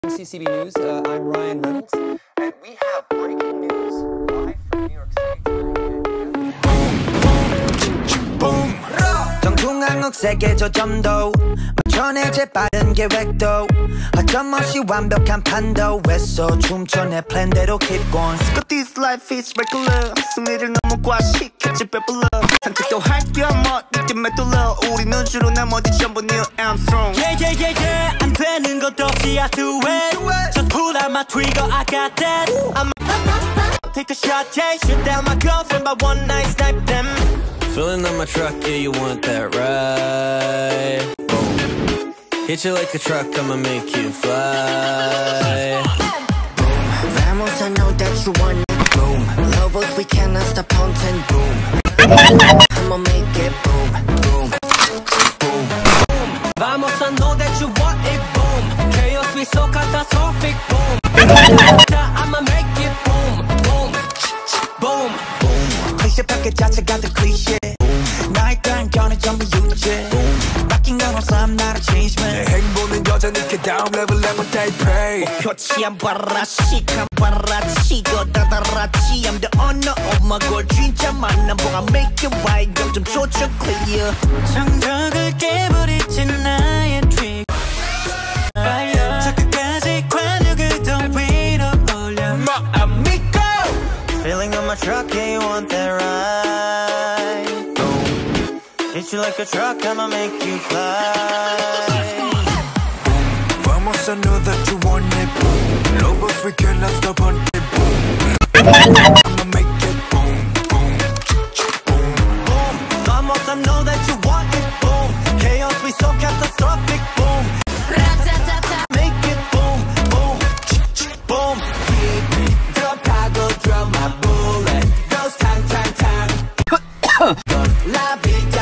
CCB News, I'm Ryan Reynolds, and we have breaking news live from New York City. Boom. 정중앙국 세계 저점도 맞춰내 재빠른 계획도 허점없이 완벽한 판도 애써 춤춰내 플랜대로 keep going. Scott this life is regular. 승리를 너무 과식했지 배불러. 산책도 할게 뭐 느낌에 뚫려. 우리는 주로 나머지 전부 Neil Armstrong. Yeah 안 되는 것도 없이 I do it. Just pull out my trigger I got that. I'm take a shot, yeah. Shoot down my girlfriend by one night snipe them. Filling up my truck, yeah, you want that ride. Boom. Hit you like a truck, I'ma make you fly. Boom. Vamos, I know that you want it. Boom. Lobos, we cannot stop counting. Boom. I'ma make it boom. Boom. Boom. Boom. Vamos, I know that you want it. Boom. Chaos, we so catastrophic. Boom. I'ma make it boom. Boom. Boom. 클리셰 패킷 자체가 더 클리셰. 나의 딴견은 전부 유죄. 바뀐 건 없어 I'm not a change man. 내 행보는 여전히 그 다음 레벨에 못 pray. 표치 안 봐라 시간 봐라 치고 다다라치 I'm the owner of my goal 진짜 만남 보가 make it right 좀 조져 clear. 정적을 깨버리지 나의 트릭. 저 끝까지 관역을 더 위로 올려. Feeling on my truck, yeah, you want that ride. Boom. Hit you like a truck, I'ma make you fly. Vamos, I know that you want it. Boom. Lobos, we cannot stop on it. Boom. I'ma make it boom, boom, boom, Boom. Vamos, I know that you want it. Boom. Chaos, we so catastrophic. Boom. Make it boom, boom, boom. Drop, drop my bullet. Goes tang, tang, tang. La vida.